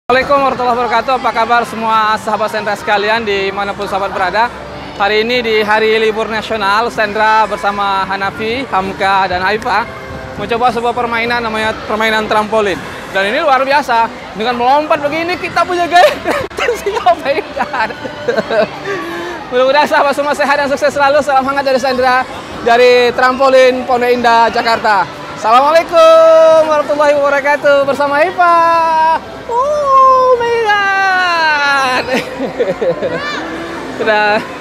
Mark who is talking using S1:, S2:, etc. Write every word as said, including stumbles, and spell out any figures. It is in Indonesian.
S1: Assalamualaikum warahmatullahi wabarakatuh. Apa kabar semua sahabat Sendra sekalian dimanapun sahabat berada. Hari ini di hari libur nasional, Sendra bersama Hanafi, Hamka, dan Haifa mencoba sebuah permainan namanya permainan trampolin. Dan ini luar biasa. Dengan melompat begini kita punya gaya ngapain. Mudah-mudahan sahabat semua sehat dan sukses selalu. Salam hangat dari Sendra dari Trampolin Pondok Indah, Jakarta. Assalamualaikum warahmatullahi wabarakatuh bersama Haifa. Oh my god. Sudah